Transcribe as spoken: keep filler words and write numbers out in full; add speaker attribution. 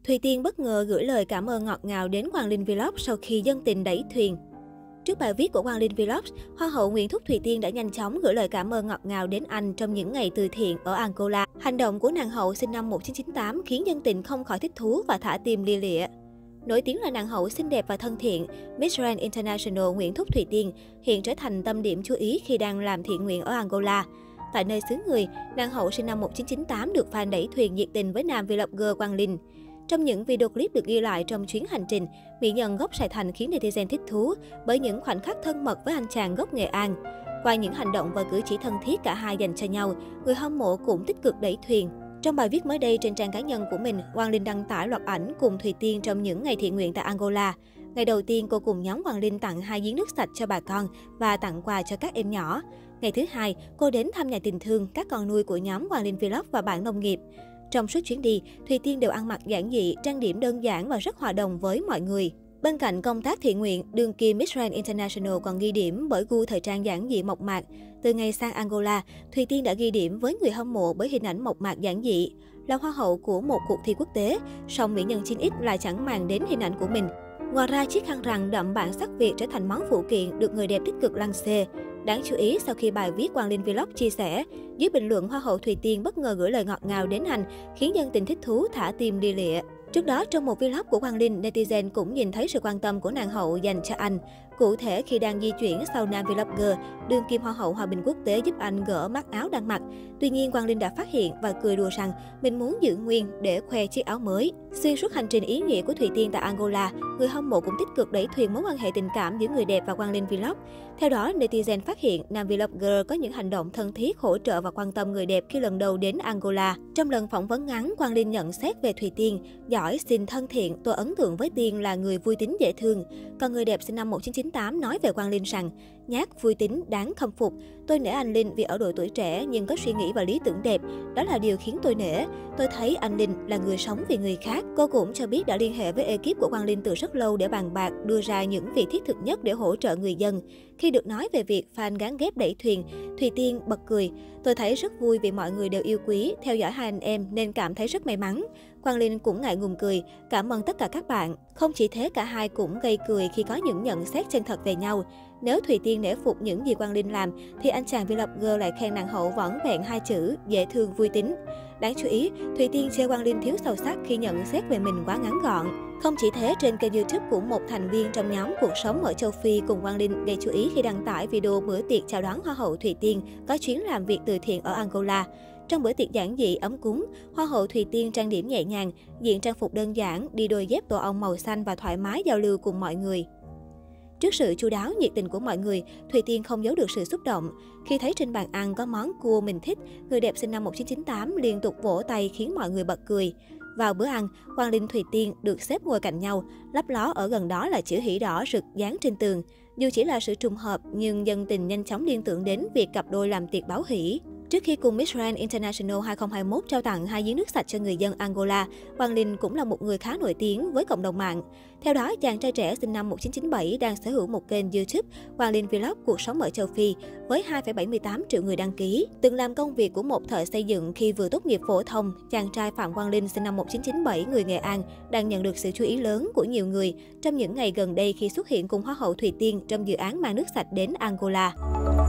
Speaker 1: Thùy Tiên bất ngờ gửi lời cảm ơn ngọt ngào đến Quang Linh Vlog sau khi dân tình đẩy thuyền. Trước bài viết của Quang Linh Vlog, Hoa hậu Nguyễn Thúc Thùy Tiên đã nhanh chóng gửi lời cảm ơn ngọt ngào đến anh trong những ngày từ thiện ở Angola. Hành động của nàng hậu sinh năm một nghìn chín trăm chín mươi tám khiến dân tình không khỏi thích thú và thả tim lia lịa. Nổi tiếng là nàng hậu xinh đẹp và thân thiện, Miss Grand International Nguyễn Thúc Thùy Tiên hiện trở thành tâm điểm chú ý khi đang làm thiện nguyện ở Angola. Tại nơi xứ người, nàng hậu sinh năm một nghìn chín trăm chín mươi tám được fan đẩy thuyền nhiệt tình với nam vlogger Quang Linh. Trong những video clip được ghi lại trong chuyến hành trình, mỹ nhân gốc Sài Thành khiến netizen thích thú bởi những khoảnh khắc thân mật với anh chàng gốc Nghệ An. Qua những hành động và cử chỉ thân thiết cả hai dành cho nhau, người hâm mộ cũng tích cực đẩy thuyền. Trong bài viết mới đây trên trang cá nhân của mình, Quang Linh đăng tải loạt ảnh cùng Thùy Tiên trong những ngày thiện nguyện tại Angola. Ngày đầu tiên, cô cùng nhóm Quang Linh tặng hai giếng nước sạch cho bà con và tặng quà cho các em nhỏ. Ngày thứ hai, cô đến thăm nhà tình thương, các con nuôi của nhóm Quang Linh Vlog và bạn nông nghiệp. Trong suốt chuyến đi, Thùy Tiên đều ăn mặc giản dị, trang điểm đơn giản và rất hòa đồng với mọi người. Bên cạnh công tác thiện nguyện, đương kim Miss Grand International còn ghi điểm bởi gu thời trang giản dị mộc mạc. Từ ngày sang Angola, Thùy Tiên đã ghi điểm với người hâm mộ bởi hình ảnh mộc mạc giản dị. Là hoa hậu của một cuộc thi quốc tế, song mỹ nhân chín ích lại chẳng màng đến hình ảnh của mình. Ngoài ra, chiếc khăn rằn đậm bản sắc Việt trở thành món phụ kiện được người đẹp tích cực lăng xê. Đáng chú ý, sau khi bài viết Quang Linh Vlog chia sẻ, dưới bình luận Hoa hậu Thùy Tiên bất ngờ gửi lời ngọt ngào đến anh, khiến dân tình thích thú thả tim lia lịa. Trước đó, trong một vlog của Quang Linh, netizen cũng nhìn thấy sự quan tâm của nàng hậu dành cho anh. Cụ thể, khi đang di chuyển sau nam vlogger, đương kim Hoa hậu Hòa bình quốc tế giúp anh gỡ mắc áo đang mặc. Tuy nhiên, Quang Linh đã phát hiện và cười đùa rằng mình muốn giữ nguyên để khoe chiếc áo mới. Xuyên suốt hành trình ý nghĩa của Thùy Tiên tại Angola, người hâm mộ cũng tích cực đẩy thuyền mối quan hệ tình cảm giữa người đẹp và Quang Linh Vlog. Theo đó, netizen phát hiện nam vlogger có những hành động thân thiết, hỗ trợ và quan tâm người đẹp khi lần đầu đến Angola. Trong lần phỏng vấn ngắn, Quang Linh nhận xét về Thùy Tiên: giỏi, xinh, thân thiện, tôi ấn tượng với Tiên là người vui tính dễ thương. Còn người đẹp sinh năm một nghìn chín trăm chín mươi tám nói về Quang Linh rằng: nhát, vui tính, đáng khâm phục. Tôi nể anh Linh vì ở độ tuổi trẻ nhưng có suy nghĩ và lý tưởng đẹp. Đó là điều khiến tôi nể. Tôi thấy anh Linh là người sống vì người khác. Cô cũng cho biết đã liên hệ với ekip của Quang Linh từ rất lâu để bàn bạc, đưa ra những việc thiết thực nhất để hỗ trợ người dân. Khi được nói về việc fan gán ghép đẩy thuyền, Thùy Tiên bật cười: tôi thấy rất vui vì mọi người đều yêu quý, theo dõi hai anh em nên cảm thấy rất may mắn. Quang Linh cũng ngại ngùng cười: cảm ơn tất cả các bạn. Không chỉ thế, cả hai cũng gây cười khi có những nhận xét chân thật về nhau. Nếu Thùy Tiên nể phục những gì Quang Linh làm, thì anh chàng vlogger lại khen nàng hậu vỏn vẹn hai chữ dễ thương vui tính. Đáng chú ý, Thùy Tiên chê Quang Linh thiếu sâu sắc khi nhận xét về mình quá ngắn gọn. Không chỉ thế, trên kênh YouTube của một thành viên trong nhóm Cuộc sống ở châu Phi cùng Quang Linh gây chú ý khi đăng tải video bữa tiệc chào đón Hoa hậu Thùy Tiên có chuyến làm việc từ thiện ở Angola. Trong bữa tiệc giản dị ấm cúng, Hoa hậu Thùy Tiên trang điểm nhẹ nhàng, diện trang phục đơn giản, đi đôi dép tổ ong màu xanh và thoải mái giao lưu cùng mọi người. Trước sự chu đáo, nhiệt tình của mọi người, Thùy Tiên không giấu được sự xúc động. Khi thấy trên bàn ăn có món cua mình thích, người đẹp sinh năm một nghìn chín trăm chín mươi tám liên tục vỗ tay khiến mọi người bật cười. Vào bữa ăn, Quang Linh Thùy Tiên được xếp ngồi cạnh nhau, lấp ló ở gần đó là chữ hỷ đỏ rực dán trên tường. Dù chỉ là sự trùng hợp, nhưng dân tình nhanh chóng liên tưởng đến việc cặp đôi làm tiệc báo hỷ. Trước khi cùng Miss Grand International hai không hai mốt trao tặng hai giếng nước sạch cho người dân Angola, Quang Linh cũng là một người khá nổi tiếng với cộng đồng mạng. Theo đó, chàng trai trẻ sinh năm một nghìn chín trăm chín mươi bảy đang sở hữu một kênh YouTube Quang Linh Vlog Cuộc sống ở châu Phi với hai phẩy bảy mươi tám triệu người đăng ký. Từng làm công việc của một thợ xây dựng khi vừa tốt nghiệp phổ thông, chàng trai Phạm Quang Linh sinh năm một nghìn chín trăm chín mươi bảy người Nghệ An đang nhận được sự chú ý lớn của nhiều người trong những ngày gần đây khi xuất hiện cùng Hoa hậu Thùy Tiên trong dự án mang nước sạch đến Angola.